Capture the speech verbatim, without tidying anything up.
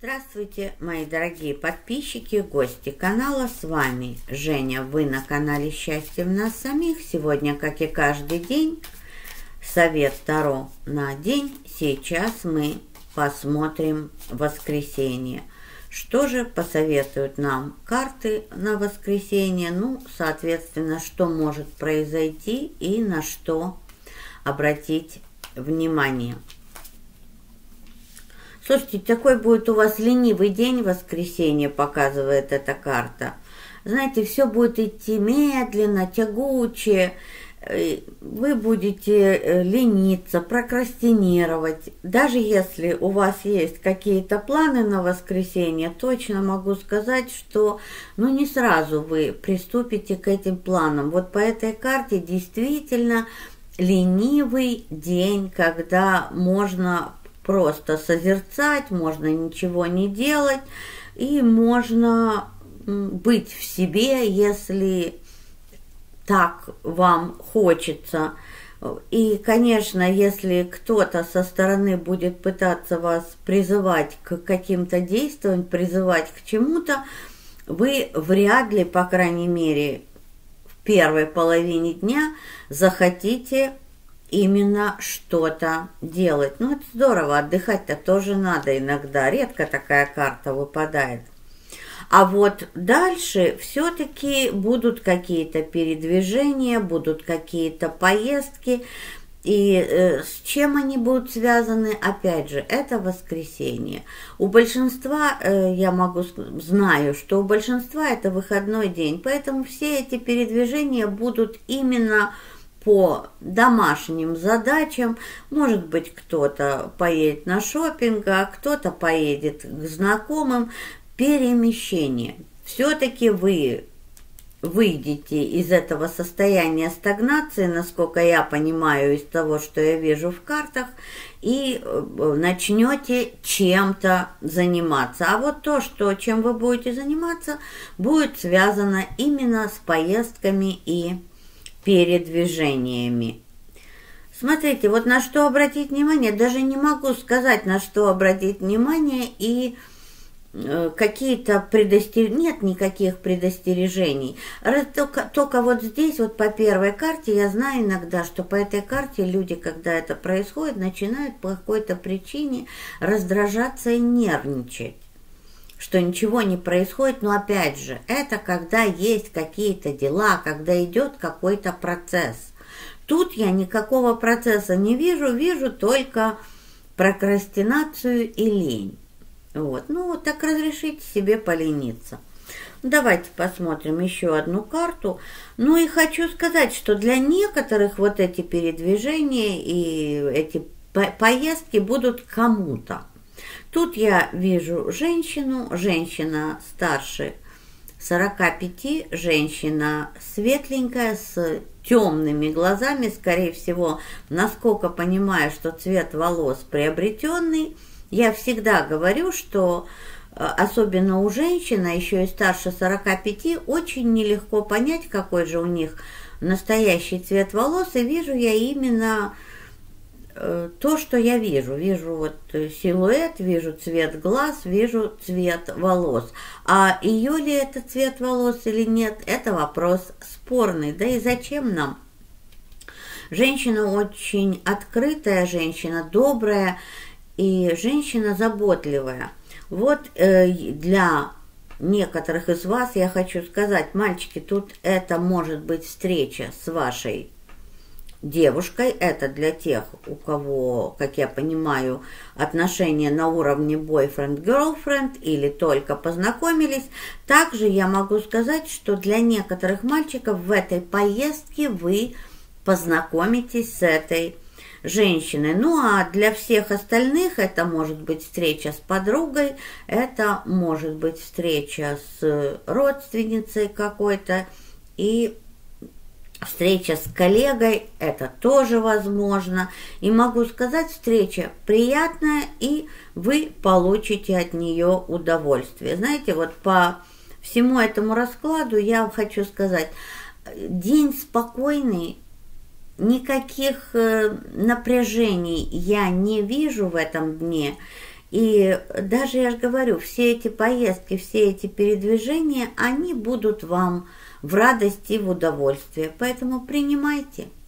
Здравствуйте, мои дорогие подписчики, гости канала. С вами Женя. Вы на канале Счастье в нас самих. Сегодня, как и каждый день, совет Таро на день. Сейчас мы посмотрим воскресенье. Что же посоветуют нам карты на воскресенье? Ну, соответственно, что может произойти и на что обратить внимание. Слушайте, такой будет у вас ленивый день в воскресенье, показывает эта карта. Знаете, все будет идти медленно, тягуче. Вы будете лениться, прокрастинировать. Даже если у вас есть какие-то планы на воскресенье, точно могу сказать, что ну, не сразу вы приступите к этим планам. Вот по этой карте действительно ленивый день, когда можно просто созерцать, можно ничего не делать, и можно быть в себе, если так вам хочется. И, конечно, если кто-то со стороны будет пытаться вас призывать к каким-то действиям, призывать к чему-то, вы вряд ли, по крайней мере, в первой половине дня захотите именно что-то делать. Ну, это здорово, отдыхать-то тоже надо иногда. Редко такая карта выпадает. А вот дальше все-таки будут какие-то передвижения, будут какие-то поездки. И э, с чем они будут связаны? Опять же, это воскресенье. У большинства, э, я могу, знаю, что у большинства это выходной день. Поэтому все эти передвижения будут именно по домашним задачам. Может быть, кто-то поедет на шопинг, а кто-то поедет к знакомым. Перемещение. Все-таки вы выйдете из этого состояния стагнации, насколько я понимаю из того, что я вижу в картах, и начнете чем-то заниматься. А вот то, что, чем вы будете заниматься, будет связано именно с поездками и передвижениями. Смотрите, вот на что обратить внимание, даже не могу сказать, на что обратить внимание, и э, какие-то предостережения, нет никаких предостережений. Только, только вот здесь, вот по первой карте, я знаю иногда, что по этой карте люди, когда это происходит, начинают по какой-то причине раздражаться и нервничать, что ничего не происходит, но опять же, это когда есть какие-то дела, когда идет какой-то процесс. Тут я никакого процесса не вижу, вижу только прокрастинацию и лень. Вот, ну вот так разрешите себе полениться. Давайте посмотрим еще одну карту. Ну и хочу сказать, что для некоторых вот эти передвижения и эти поездки будут кому-то. Тут я вижу женщину, женщина старше сорока пяти, женщина светленькая, с темными глазами, скорее всего, насколько понимаю, что цвет волос приобретенный. Я всегда говорю, что особенно у женщин, а еще и старше сорока пяти, очень нелегко понять, какой же у них настоящий цвет волос, и вижу я именно то, что я вижу. Вижу вот силуэт, вижу цвет глаз, вижу цвет волос. А ее ли это цвет волос или нет, это вопрос спорный. Да и зачем нам? Женщина очень открытая, женщина добрая и женщина заботливая. Вот э, для некоторых из вас я хочу сказать, мальчики, тут это может быть встреча с вашей девушкой. Это для тех, у кого, как я понимаю, отношения на уровне бойфренд-герлфренд или только познакомились. Также я могу сказать, что для некоторых мальчиков в этой поездке вы познакомитесь с этой женщиной. Ну а для всех остальных это может быть встреча с подругой, это может быть встреча с родственницей какой-то, и встреча с коллегой, это тоже возможно. И могу сказать, встреча приятная, и вы получите от нее удовольствие. Знаете, вот по всему этому раскладу я хочу сказать, день спокойный, никаких напряжений я не вижу в этом дне. И даже, я же говорю, все эти поездки, все эти передвижения, они будут вам в радость и в удовольствие. Поэтому принимайте.